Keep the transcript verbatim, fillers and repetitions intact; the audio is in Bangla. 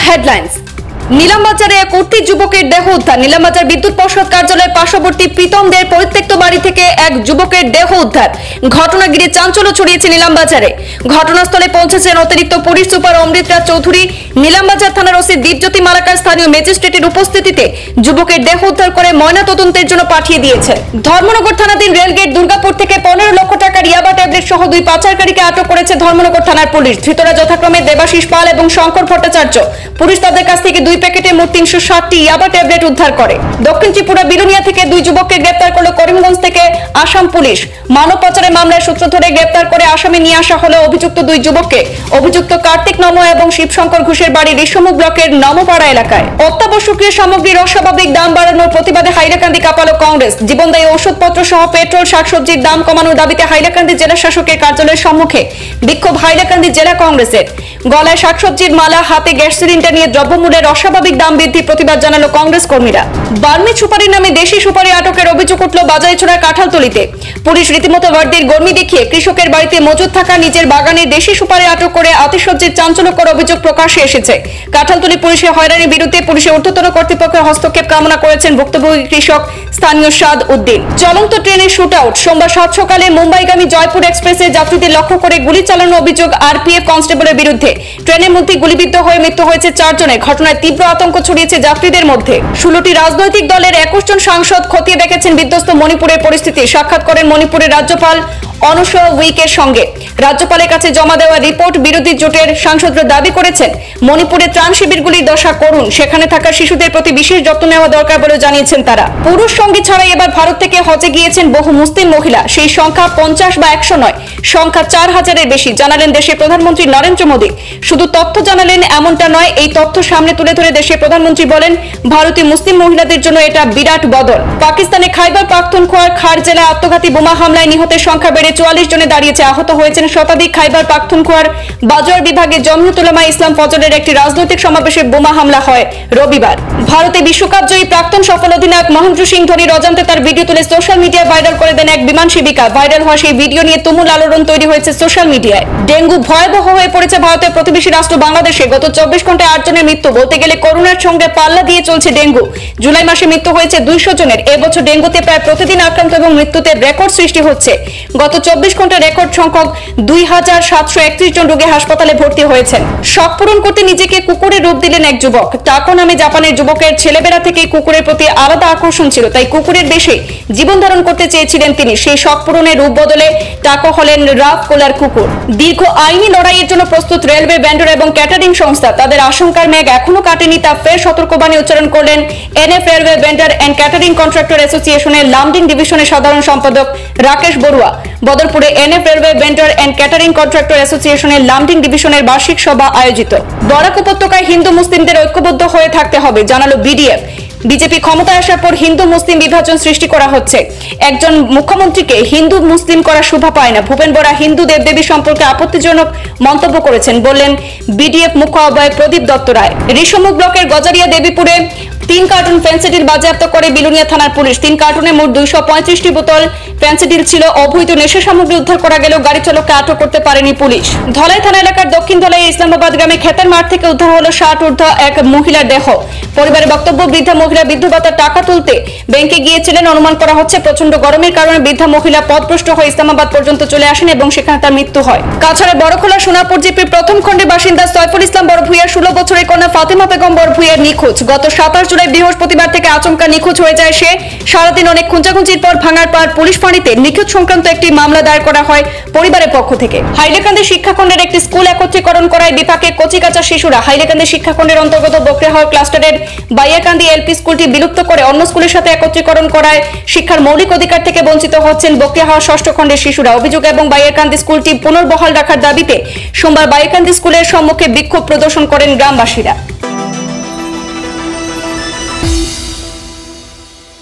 হেডলাইন্স। নীলামবাজারে এক উঠতি যুবকের দেহ উদ্ধার। নীলামবাজার বিদ্যুৎ পর্ষদ কার্যালয়ের পার্শ্ববর্তী প্রীতমদের পরিত্যক্ত বাড়ি থেকে এক যুবকের দেহ উদ্ধার। ঘটনা ঘিরে চাঞ্চল্য ছড়িয়েছে নীলামবাজারে। ঘটনাস্থলে পৌঁছেছেন অতিরিক্ত পুলিশ সুপার অমৃত রাজ চৌধুরী। নীলামবাজার থানার ওসি দীপজ্যোতি মালাকার স্থানীয় ম্যাজিস্ট্রেটের উপস্থিতিতে যুবকের দেহ উদ্ধার করে ময়নাতদন্তের জন্য পাঠিয়ে দিয়েছে। ধর্মনগর থানাধীন রেলগেট দুর্গাপুর থেকে পনেরো লক্ষ টাকার ইয়াবা ট্যাবলেট সহ দুই পাচারকারীকে আটক করেছে ধর্মনগর থানার পুলিশ। ধৃতরা যথাক্রমে দেবাশিস পাল এবং শঙ্কর ভট্টাচার্য। পুলিশ তাদের কাছ থেকে দুই প্যাকেটে মোট তিনশো ষাটটি ইয়াবা ট্যাবলেট উদ্ধার করে। দক্ষিণ ত্রিপুরা বিলোনিয়া থেকে দুই যুবককে গ্রেপ্তার করল করিমগঞ্জ থেকে আসাম পুলিশ। মানব পাচারের মামলায় সূত্র ধরে গ্রেপ্তার করে আসামে নিয়ে আসা হলো অভিযুক্ত দুই যুবককে। অভিযুক্ত কার্তিক নম এবং শিবশঙ্কর ঘোষের বাড়ি ঋষমুখ ব্লকের নমপাড়া এলাকায়। অত্যাবশ্যকীয় সামগ্রীর অস্বাভাবিক দাম বাড়ানোর প্রতিবাদে হাইলাকান্দি কাঁপালো কংগ্রেস। জীবনদায়ী ওষুধপত্র সহ পেট্রোল শাকসবজির দাম কমানোর দাবিতে হাইলাকান্দি জেলা শাসকের কার্যালয়ের সম্মুখে বিক্ষোভ হাইলাকান্দি জেলা কংগ্রেসের। গলায় শাকসবজির মালা, হাতে গ্যাস সিলিন্ডার নিয়ে দ্রব্যমূল্যের অস্বাভাবিক দাম বৃদ্ধি প্রতিবাদ জানালো কংগ্রেস কর্মীরা। বার্মি সুপারির নামে দেশি সুপারি আটকের অভিযোগ উঠল বাজাইছড়ার কাঁঠালতলিতে। পুলিশ রীতিমতো ওয়ার্দির গর্মি দেখিয়ে কৃষকের বাড়িতে মজুদ থাকা নিজের বাগানে দেশি সুপারি আটক করে আতিশয্যের চাঞ্চল্যকর অভিযোগ প্রকাশ্যে এসেছে। কাঁঠালতলি পুলিশের হয়রানির বিরুদ্ধে পুলিশের ঊর্ধ্বতন কর্তৃপক্ষের হস্তক্ষেপ কামনা করেছেন ভুক্তভোগী কৃষক স্থানীয় সাদ উদ্দিন। চলন্ত ট্রেনের শুট আউট। সোমবার সাত সকালে মুম্বাইগামী জয়পুর এক্সপ্রেসে যাত্রীদের লক্ষ্য করে গুলি চালানোর অভিযোগ আরপিএফ কনস্টেবলের বিরুদ্ধে। ট্রেনের মধ্যে গুলিবিদ্ধ হয়ে মৃত্যু হয়েছে চারজনের। ঘটনায় তীব্র আতঙ্ক ছড়িয়েছে যাত্রীদের মধ্যে। ষোলোটি রাজনৈতিক দলের একুশ জন সাংসদ খতিয়ে দেখেছেন বিধ্বস্ত মণিপুরের পরিস্থিতি। সাক্ষাৎ করেন মণিপুরের রাজ্যপাল অনুসূয়া উইকের সঙ্গে। রাজ্যপালের কাছে জমা দেওয়া রিপোর্ট বিরোধী জোটের সাংসদরা দাবি করেছেন মণিপুরের ত্রাণ শিবিরগুলির দশা করুন। সেখানে থাকা শিশুদের প্রতি বিশেষ যত্ন নেওয়া দরকার বলে জানিয়েছেন তারা। পুরুষ সঙ্গী ছাড়াই এবার ভারত থেকে হজে গিয়েছেন বহু মুসলিম মহিলা। সেই সংখ্যা পঞ্চাশ বা একশো নয়, সংখ্যা চার হাজারের বেশি, জানালেন দেশের প্রধানমন্ত্রী নরেন্দ্র মোদী। শুধু তথ্য জানালেন এমনটা নয়, এই তথ্য সামনে তুলে ধরে দেশের প্রধানমন্ত্রী বলেন ভারতীয় মুসলিম মহিলাদের জন্য এটা বিরাট বদল। পাকিস্তানে খাইবার পাখতুনখোয়ার খার জেলায় আত্মঘাতী বোমা হামলায় নিহতের সংখ্যা বেড়ে চুয়াল্লিশ জনে দাঁড়িয়েছে। আহত হয়েছেন শতাধিক। খাইবার পাখতুনখোয়ার বাজোয়ার বিভাগে জমিয়ত উলামা ইসলাম ফজরের একটি রাজনৈতিক সমাবেশে বোমা হামলা হয় রবিবার। ভারতে বিশ্বকাপ জয়ী প্রাক্তন সফল অধিনায়ক মহেন্দ্র সিং ধোনির অজান্তে তার ভিডিও তুলে সোশ্যাল মিডিয়ায় ভাইরাল করে দেন এক বিমান সেবিকা। ভাইরাল হওয়া সেই ভিডিও নিয়ে তুমুল আলোড়ন তৈরি হয়েছে সোশ্যাল মিডিয়ায়। ডেঙ্গু ভয়াবহ হয়ে পড়েছে ভারতের প্রতিবেশী রাষ্ট্র বাংলাদেশে। গত চব্বিশ ঘন্টায় আট জনের মৃত্যু। বলতে গেলে করোনার সঙ্গে পাল্লা দিয়ে চলছে ডেঙ্গু। জুলাই মাসে মৃত্যু হয়েছে দুইশো জনের। এবছর ডেঙ্গুতে প্রায় প্রতিদিন আক্রান্ত এবং মৃত্যুতে রেকর্ড সৃষ্টি হচ্ছে। গত চব্বিশ ঘন্টায় রেকর্ড সংখ্যক দুই হাজার সাতশো একত্রিশ জন রোগী হাসপাতালে ভর্তি হয়েছেন। শখ পূরণ করতে নিজেকে কুকুরের রূপ দিলেন এক যুবক। টাকো নামে জাপানের যুবকের ছেলেবেলা থেকেই কুকুরের প্রতি আলাদা আকর্ষণ ছিল, তাই কুকুরের বেশে জীবন ধারণ করতে চেয়েছিলেন তিনি। সেই শখ পূরণের রূপ বদলে টাকো হলেন রাফ কোলার কুকুর। দীর্ঘ আইনি লড়াইয়ের জন্য প্রস্তুত রেলওয়ে, ব্যান্ডার এবং ক্যাটারিং সংস্থা। তাদের আশঙ্কার মেঘ এখনো কাটেনি, তা ফের সতর্কবাণী উচ্চারণ করলেন NF railway vendor and catering contractor অ্যাসোসিয়েশনের লামডিং ডিভিশনের সাধারণ সম্পাদক রাকেশ বড়ুয়া। বদরপুরে NF railway vendor and catering contractor অ্যাসোসিয়েশনের লামডিং ডিভিশনের বার্ষিক সভা আয়োজিত। বরাক উপত্যকায় হিন্দু মুসলিমদের ঐক্যবদ্ধ হয়ে থাকতে হবে, জানালো বিডিএফ। বিজেপি ক্ষমতায় আসার পর হিন্দু মুসলিম বিভাজন সৃষ্টি করা হচ্ছে। একজন মুখ্যমন্ত্রীকে হিন্দু মুসলিম করা শোভা পায় না। ভূপেন বরা হিন্দু দেবদেবী সম্পর্কে আপত্তিজনক মন্তব্য করেছেন, বললেন বিডিএফ মুখ্য আহ্বায়ক প্রদীপ দত্ত রায়। ঋষমুখ ব্লকের গজারিয়া দেবীপুরে তিন কার্টুন ফেন্সিডিল বাজেয়াপ্ত করে বিলোনিয়া থানার পুলিশ। তিন কার্টুনে মোট দুইশো পঁয়ত্রিশটি বোতল ফেন্সিডিল ছিল। অবৈধ নেশা সামগ্রী উদ্ধার করা গেলেও গাড়ি চালককে আটক করতে পারেনি পুলিশ। ধলাই থানা এলাকার দক্ষিণ ধলাই ইসলামাবাদ গ্রামে খেতের মাঠ থেকে উদ্ধার হলো ষাট ঊর্ধ্ব এক মহিলার দেহ। পরিবারের বক্তব্য, বৃদ্ধা মহিলা বৃদ্ধ ভাতার টাকা তুলতে ব্যাংকে গিয়েছিলেন। অনুমান করা হচ্ছে প্রচন্ড গরমের কারণে বৃদ্ধা মহিলা পথভ্রষ্ট হয়ে ইসলামাবাদ পর্যন্ত চলে আসেন এবং সেখানে তার মৃত্যু হয়। কাছাড়ে বড়খোলা সোনাপুর জিপির প্রথম খণ্ডের বাসিন্দা সৈফুল ইসলাম বড়ভূঁইয়ার ষোলো বছরের কন্যা ফাতেমা বেগম বড়ভূঁইয়ার নিখোঁজ। গত সাতাশ জুলাই বৃহস্পতিবার থেকে আচমকা নিখোঁজ হয়ে যায় সে। সারাদিন অনেক খুঁজাখুঁজির পর ভাঙার পর পুলিশ ফাঁড়িতে নিখোঁজ সংক্রান্ত একটি মামলা দায়ের করা হয় পরিবারের পক্ষ থেকে। হাইলাকান্দি শিক্ষাখণ্ডের একটি স্কুল একত্রীকরণ করায় বিপাকে কচিকাঁচা শিশুরা। হাইলাকান্দি শিক্ষাখণ্ডের অন্তর্গত বকরিহাওর ক্লাস্টারের বাইয়াকান্দি এলপি স্কুলটি বিলুপ্ত করে অন্য স্কুলের সাথে একত্রীকরণ করায় শিক্ষার মৌলিক অধিকার থেকে বঞ্চিত হচ্ছেন বকরিহাওর ষষ্ঠ খণ্ডের শিশুরা। অভিযোগ এবং বাইয়াকান্দি স্কুলটি পুনর্বহাল রাখার দাবিতে সোমবার বাইয়াকান্দি স্কুলের সম্মুখে বিক্ষোভ প্রদর্শন করেন গ্রামবাসীরা।